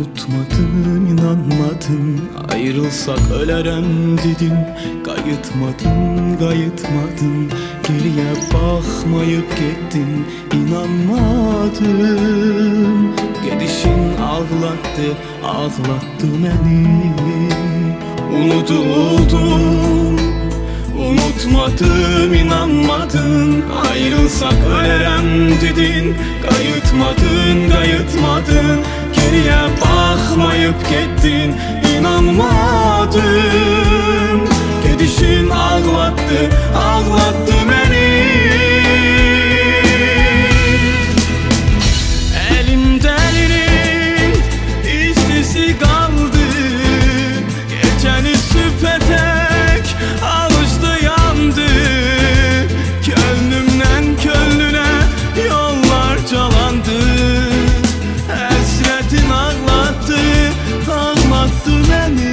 Unutmadım, inanmadım, ayrılsak ölerem dedin. Kayıtmadım, kayıtmadım, geriye bakmayıp gittin. İnanmadım, gidişin ağlattı, ağlattı beni. Unutuldum, unutmadım, inanmadın, ayrılsak ölerem dedin. Kayıtmadın, kayıtmadın, geriye bakmayıp gittin. İnanmadım, gidişin ağlattı, ağlattı beni. Elimde elinin izlisi kaldı, geçeni süpetek alıştı yandı. Gönlümden könlüne yollar calandı. Hasretin ağlattı, ağlattı beni.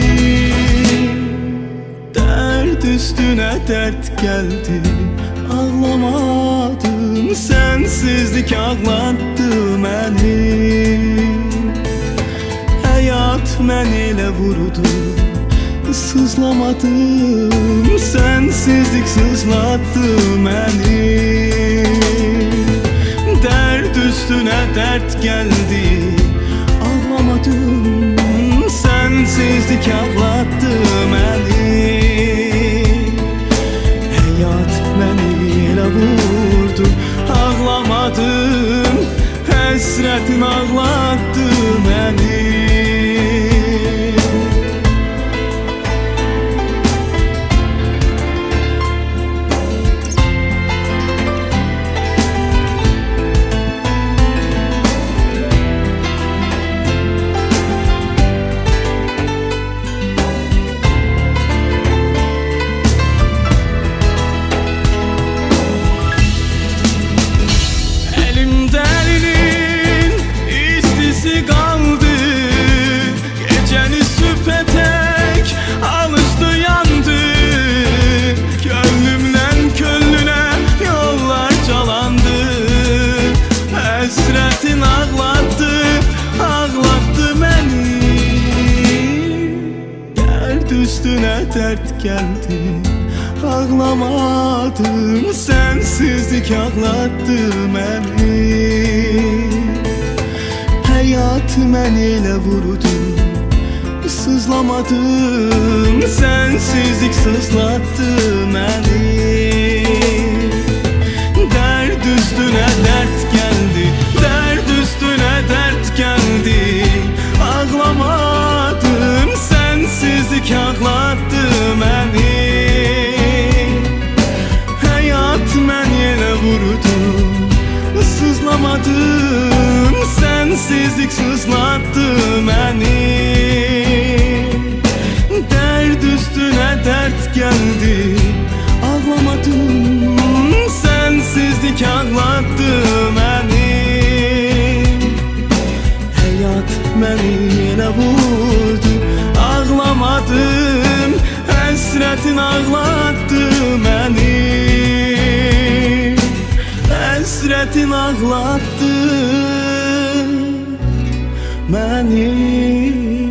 Dert üstüne dert geldi, ağlamadım, sensizlik ağlattı beni. Hayat beni ele vurdu, sızlamadım, sensizlik sızlattı beni. Dert üstüne dert geldi, ağlamadım, sensizlik ağlattı beni. Hayat beni ele vurdu, ağlamadım, hasretin ağlattı beni. Hasretin ağlattı, ağlattı beni. Dert üstüne dert geldi, ağlamadım, sensizlik ağlattı beni. Hayat beni ele vurdu, sızlamadım, sensizlik sızlattı beni. Dert üstüne dert geldi, dert üstüne dert geldi, ağlamadım, sensizlik ağlattı beni. Hayat beni ele vurdu, sızlamadım, sensizlik sızlattı beni. Dert üstüne dert geldi, ağlamadım, sensizlik ağlattı beni. Hayat beni ele vurdu, ağlamadım, hasretin ağlattı beni. Hasretin ağlattı beni.